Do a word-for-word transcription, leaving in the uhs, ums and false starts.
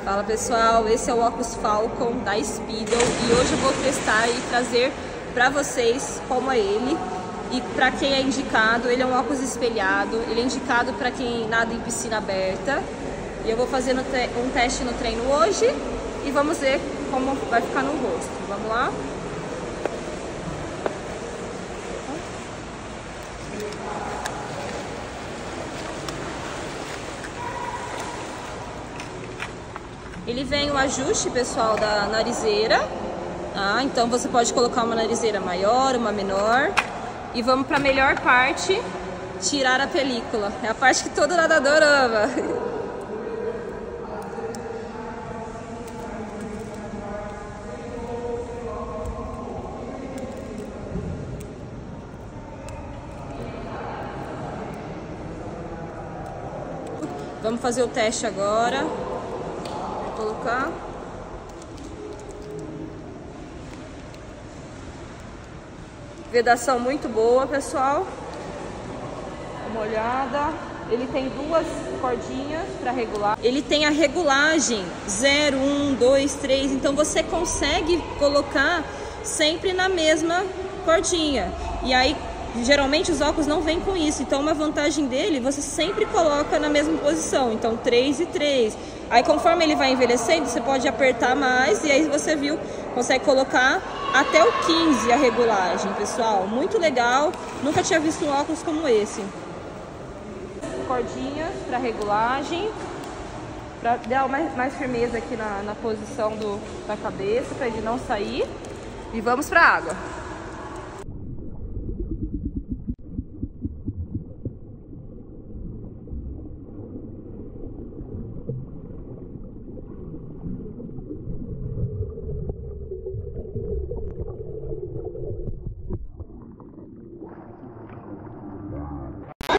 Fala pessoal, esse é o óculos Falcon da Speedo e hoje eu vou testar e trazer para vocês como é ele. E para quem é indicado, ele é um óculos espelhado, ele é indicado para quem nada em piscina aberta. E eu vou fazer um teste no treino hoje e vamos ver como vai ficar no rosto. Vamos lá? Ele vem o ajuste, pessoal, da narizeira, tá? Então você pode colocar uma narizeira maior, uma menor. E vamos para a melhor parte, tirar a película. É a parte que todo nadador ama. Vamos fazer o teste agora. Vou colocar. Vedação muito boa, pessoal. Dá uma olhada. Ele tem duas cordinhas para regular. Ele tem a regulagem zero, um, dois, três. Então você consegue colocar sempre na mesma cordinha. E aí, geralmente os óculos não vêm com isso. Então uma vantagem dele, você sempre coloca na mesma posição. Então três e três. Aí conforme ele vai envelhecendo, você pode apertar mais. E aí você viu, consegue colocar até o quinze a regulagem, pessoal. Muito legal. Nunca tinha visto um óculos como esse. Cordinhas para regulagem. Para dar mais, mais firmeza aqui na, na posição do, da cabeça, para ele não sair. E vamos para a água.